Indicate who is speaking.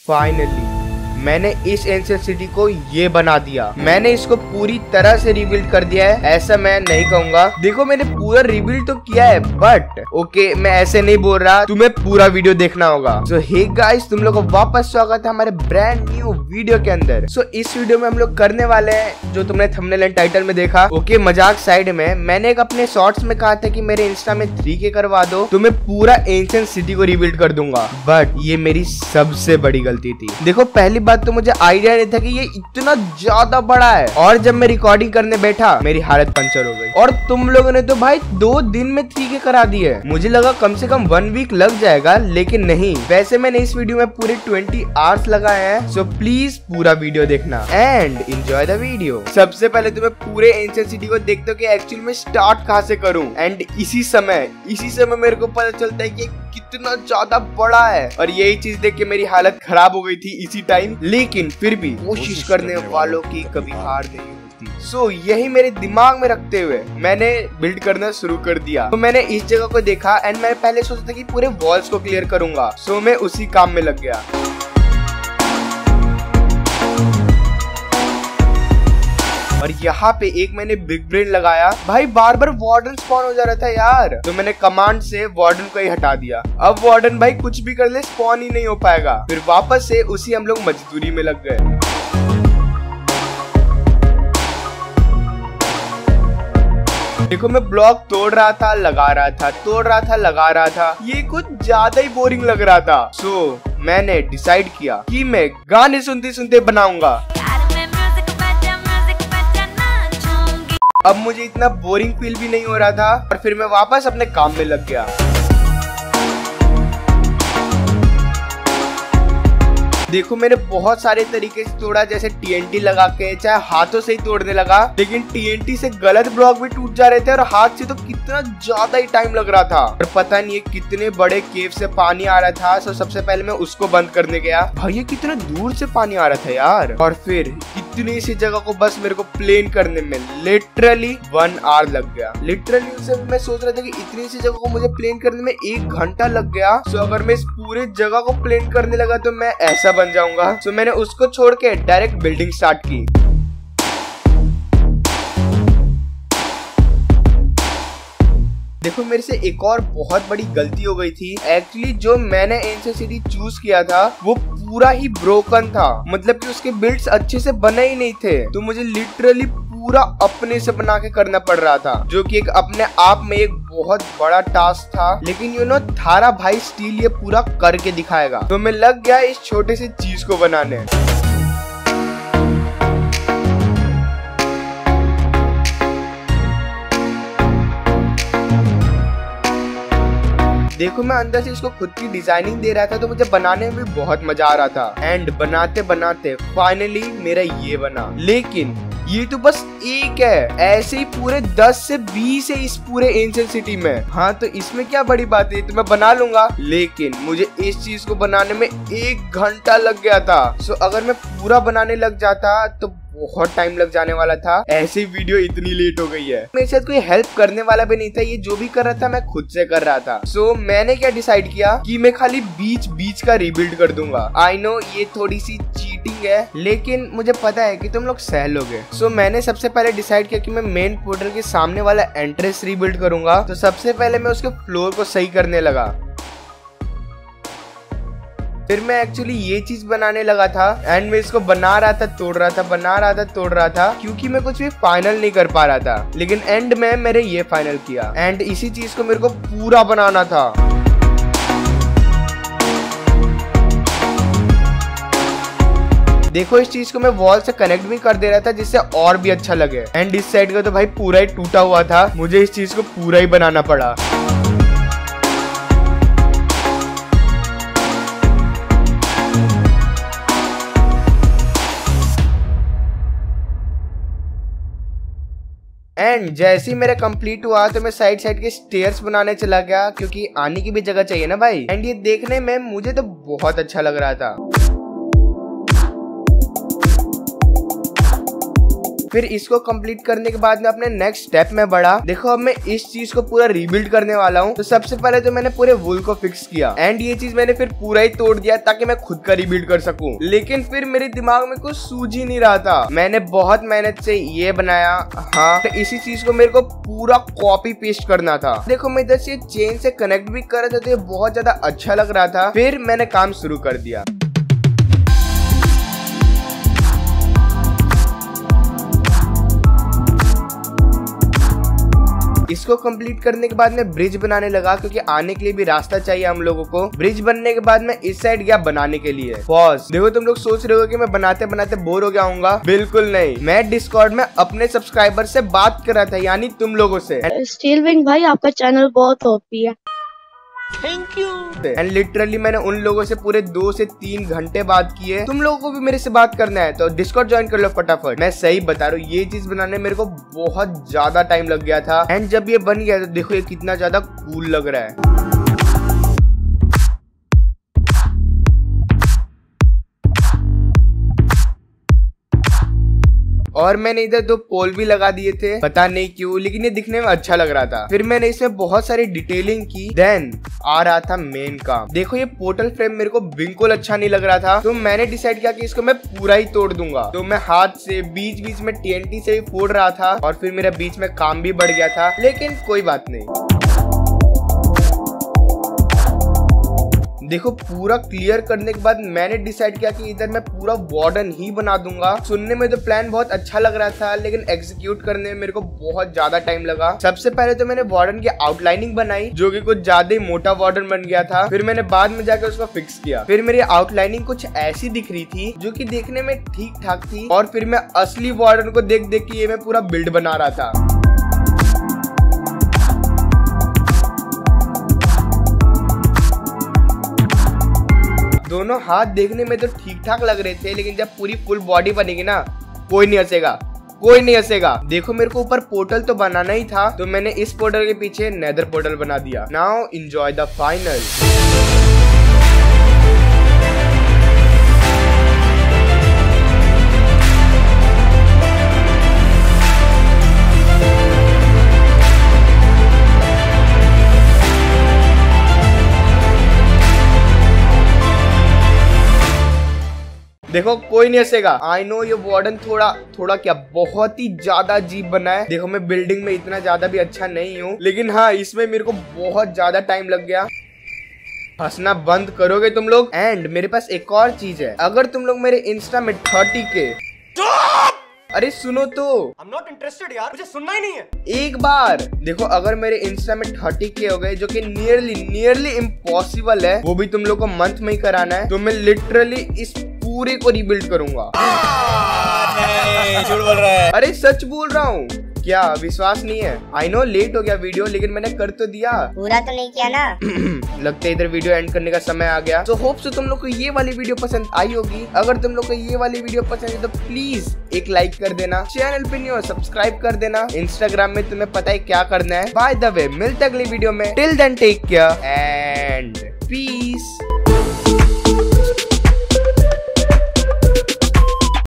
Speaker 1: Finally मैंने इस ancient city को ये बना दिया। मैंने इसको पूरी तरह से रिबिल्ड कर दिया है, ऐसा मैं नहीं कहूंगा। देखो मैंने पूरा रिबिल्ड तो किया है, बट ओके मैं ऐसे नहीं बोल रहा, तुम्हें पूरा वीडियो देखना होगा। सो हे गाइस, तुम लोग को वापस स्वागत है हमारे ब्रांड न्यू वीडियो के अंदर। सो इस वीडियो में हम लोग करने वाले हैं जो तुमने थंबनेल एंड टाइटल में देखा। ओके मजाक साइड में, मैंने एक अपने शॉर्ट्स में कहा था कि मेरे इंस्टा में 3K करवा दो तो मैं पूरा एंशिएंट सिटी को रिबिल्ड कर दूंगा, बट ये मेरी सबसे बड़ी गलती थी। देखो पहली बात तो मुझे आइडिया नहीं था कि ये इतना ज्यादा बड़ा है, और जब मैं रिकॉर्डिंग करने बैठा मेरी हालत पंचर हो गई। और तुम लोगों ने तो भाई 2 दिन में 3K करा दी है। मुझे लगा कम से कम 1 वीक लग जाएगा, लेकिन नहीं। वैसे मैंने इस वीडियो में पूरे 20 आवर्स लगाए हैं। सो प्लीज पूरा वीडियो देखना एंड एंजॉय द वीडियो। सबसे पहले तुम्हें पूरे एंशिएंट सिटी को देखते हो कि एक्चुअली में स्टार्ट कहाँ से करूं, एंड इसी समय मेरे को पता चलता है कि कितना ज्यादा बड़ा है। और यही चीज देख के मेरी हालत खराब हो गई थी इसी टाइम, लेकिन फिर भी कोशिश करने वालों की कभी हार नहीं होती। सो यही मेरे दिमाग में रखते हुए मैंने बिल्ड करना शुरू कर दिया। तो मैंने इस जगह को देखा एंड मैं पहले सोचा था कि पूरे वॉल्स को क्लियर करूंगा। सो मैं उसी काम में लग गया। और यहाँ पे एक मैंने बिग ब्रेन लगाया। भाई बार बार वार्डन स्पॉन हो जा रहा था यार, तो मैंने कमांड से वार्डन को ही हटा दिया। अब वार्डन भाई कुछ भी कर ले स्पॉन ही नहीं हो पाएगा। फिर वापस से उसी हम लोग मजदूरी में लग गए। देखो मैं ब्लॉक तोड़ रहा था, लगा रहा था, तोड़ रहा था, लगा रहा था। ये कुछ ज्यादा ही बोरिंग लग रहा था। सो मैंने डिसाइड किया कि मैं गाने सुनते सुनते बनाऊंगा। अब मुझे इतना बोरिंग फील भी नहीं हो रहा था, और फिर मैं वापस अपने काम में लग गया। देखो मैंने बहुत सारे तरीके से तोड़ा, जैसे TNT लगा के, चाहे हाथों से ही तोड़ने लगा, लेकिन TNT से गलत ब्लॉक भी टूट जा रहे थे, और हाथ से तो कितना ज्यादा ही टाइम लग रहा था। और पता नहीं कितने बड़े केव से पानी आ रहा था। तो सबसे पहले मैं उसको बंद करने गया। भाई ये कितने दूर से पानी आ रहा था यार। और फिर इतनी सी जगह को बस मेरे को प्लेन करने में लिटरली 1 आवर लग गया। लिटरली उसे मैं सोच रहा था कि इतनी सी जगह को मुझे प्लेन करने में 1 घंटा लग गया। सो अगर मैं इस पूरे जगह को प्लेन करने लगा तो मैं ऐसा बन जाऊंगा। सो मैंने उसको छोड़ के डायरेक्ट बिल्डिंग स्टार्ट की। देखो मेरे से एक और बहुत बड़ी गलती हो गई थी। एक्चुअली जो मैंने एंशिएंट सिटी चूज किया था वो पूरा ही ब्रोकन था, मतलब कि उसके बिल्ड्स अच्छे से बने ही नहीं थे। तो मुझे लिटरली पूरा अपने से बना के करना पड़ रहा था, जो कि एक अपने आप में एक बहुत बड़ा टास्क था। लेकिन यू नो थारा भाई स्टील ये पूरा करके दिखाएगा। तो मैं लग गया इस छोटे से चीज को बनाने। देखो मैं अंदर से इसको खुद की डिजाइनिंग दे रहा था, तो मुझे बनाने में भी बहुत मजा आ रहा था। एंड बनाते बनाते फाइनली मेरा ये बना। लेकिन ये तो बस एक है, ऐसे ही पूरे 10 से 20 है इस पूरे एंशिएंट सिटी में। हाँ तो इसमें क्या बड़ी बात है, तो मैं बना लूंगा। लेकिन मुझे इस चीज को बनाने में 1 घंटा लग गया था। सो अगर मैं पूरा बनाने लग जाता तो बहुत टाइम लग जाने वाला था। ऐसी वीडियो इतनी लेट हो गई है। मेरे साथ कोई हेल्प करने वाला भी नहीं था, ये जो भी कर रहा था मैं खुद से कर रहा था। सो मैंने क्या डिसाइड किया कि मैं खाली बीच का रिबिल्ड कर दूंगा। आई नो ये थोड़ी सी चीटिंग है, लेकिन मुझे पता है कि तुम लोग सह लोगे। सो मैंने सबसे पहले डिसाइड किया कि मैं मेन पोर्टल के सामने वाला एंट्रेंस रिबिल्ड करूंगा। तो सबसे पहले मैं उसके फ्लोर को सही करने लगा। फिर मैं एक्चुअली ये चीज बनाने लगा था, एंड मैं इसको बना रहा था, तोड़ रहा था, बना रहा था, तोड़ रहा था, क्योंकि मैं कुछ भी फाइनल नहीं कर पा रहा था। लेकिन एंड में मैंने ये फाइनल किया, एंड इसी चीज को मेरे को पूरा बनाना था। देखो इस चीज को मैं वॉल से कनेक्ट भी कर दे रहा था, जिससे और भी अच्छा लगे। एंड इस साइड का तो भाई पूरा ही टूटा हुआ था, मुझे इस चीज को पूरा ही बनाना पड़ा। एंड जैसे ही मेरा कंप्लीट हुआ तो मैं साइड के स्टेयर्स बनाने चला गया, क्योंकि आने की भी जगह चाहिए ना भाई। एंड ये देखने में मुझे तो बहुत अच्छा लग रहा था। फिर इसको कंप्लीट करने के बाद में अपने नेक्स्ट स्टेप में बढ़ा। देखो अब मैं इस चीज को पूरा रीबिल्ड करने वाला हूँ। तो सबसे पहले तो मैंने पूरे वुल को फिक्स किया एंड ये चीज मैंने फिर पूरा ही तोड़ दिया ताकि मैं खुद का रीबिल्ड कर सकूं। लेकिन फिर मेरे दिमाग में कुछ सूझ ही नहीं रहा था। मैंने बहुत मेहनत से ये बनाया। हाँ, तो इसी चीज को मेरे को पूरा कॉपी पेस्ट करना था। देखो मैं इधर से चेन से कनेक्ट भी कर रहा था तो ये बहुत ज्यादा अच्छा लग रहा था। फिर मैंने काम शुरू कर दिया। इसको कंप्लीट करने के बाद मैं ब्रिज बनाने लगा क्योंकि आने के लिए भी रास्ता चाहिए हम लोगों को। ब्रिज बनने के बाद मैं इस साइड गया बनाने के लिए। पॉज। देखो तुम लोग सोच रहे हो कि मैं बनाते बनाते बोर हो गया हूँगा। बिल्कुल नहीं, मैं डिस्कॉर्ड में अपने सब्सक्राइबर से बात कर रहा था, यानी तुम लोगों से।
Speaker 2: स्टील विंग भाई आपका चैनल बहुत ओपी है।
Speaker 1: Thank you. एंड लिटरली मैंने उन लोगों से पूरे 2 से 3 घंटे बात किए। तुम लोगों को भी मेरे से बात करना है तो डिस्कॉर्ड ज्वाइन कर लो फटाफट। मैं सही बता रहा हूँ, ये चीज बनाने में मेरे को बहुत ज्यादा टाइम लग गया था। एंड जब ये बन गया तो देखो ये कितना ज्यादा कूल लग रहा है। और मैंने इधर 2 पोल भी लगा दिए थे, पता नहीं क्यों, लेकिन ये दिखने में अच्छा लग रहा था। फिर मैंने इसमें बहुत सारी डिटेलिंग की। देन आ रहा था मेन काम। देखो ये पोर्टल फ्रेम मेरे को बिल्कुल अच्छा नहीं लग रहा था, तो मैंने डिसाइड किया कि इसको मैं पूरा ही तोड़ दूंगा। तो मैं हाथ से बीच बीच में TNT से भी फोड़ रहा था और फिर मेरा बीच में काम भी बढ़ गया था, लेकिन कोई बात नहीं। देखो पूरा क्लियर करने के बाद मैंने डिसाइड किया कि इधर मैं पूरा वार्डन ही बना दूंगा। सुनने में तो प्लान बहुत अच्छा लग रहा था, लेकिन एग्जीक्यूट करने में मेरे को बहुत ज्यादा टाइम लगा। सबसे पहले तो मैंने वार्डन की आउटलाइनिंग बनाई, जो कि कुछ ज्यादा ही मोटा वार्डन बन गया था। फिर मैंने बाद में जाकर उसको फिक्स किया। फिर मेरी आउटलाइनिंग कुछ ऐसी दिख रही थी, जो कि देखने में ठीक ठाक थी। और फिर मैं असली वार्डन को देख देख के ये मैं पूरा बिल्ड बना रहा था। दोनों हाथ देखने में तो ठीक ठाक लग रहे थे, लेकिन जब पूरी फुल बॉडी बनेगी ना, कोई नहीं हंसेगा, कोई नहीं हंसेगा। देखो मेरे को ऊपर पोर्टल तो बनाना ही था, तो मैंने इस पोर्टल के पीछे नेदर पोर्टल बना दिया। Now enjoy the final. देखो कोई नहीं हंसेगा। आई नो ये वार्डन थोड़ा क्या बहुत ही ज्यादा अजीब बना है। देखो मैं बिल्डिंग में इतना ज्यादा भी अच्छा नहीं हूँ, लेकिन हाँ इसमें मेरे को बहुत ज्यादा टाइम लग गया। हंसना बंद करोगे तुम लोग। एंड मेरे पास एक और चीज है, अगर तुम लोग मेरे इंस्टा में 30K अरे सुनो तो,
Speaker 3: I'm not interested यार, मुझे सुनना ही नहीं है।
Speaker 1: एक बार देखो अगर मेरे इंस्टा में 30K हो गए, जो कि नियरली इम्पॉसिबल है, वो भी तुम लोग को मंथ में ही कराना है, तो मैं लिटरली इस पूरे को रीबिल्ड करूंगा।
Speaker 3: झूठ बोल रहा है।
Speaker 1: अरे सच बोल रहा हूँ, क्या विश्वास नहीं है? आई नो लेट हो गया वीडियो, लेकिन मैंने कर तो दिया।
Speaker 4: पूरा तो नहीं किया ना।
Speaker 1: लगता है इधर वीडियो एंड करने का समय आ गया। तो होप सो तुम लोग को ये वाली वीडियो पसंद आई होगी। अगर तुम लोग को ये वाली वीडियो पसंद है तो प्लीज एक लाइक कर देना, चैनल पे नहीं हो सब्सक्राइब कर देना। इंस्टाग्राम में तुम्हें पता है क्या करना है। बाय द वे मिलते अगली वीडियो में। Till then take care and piece.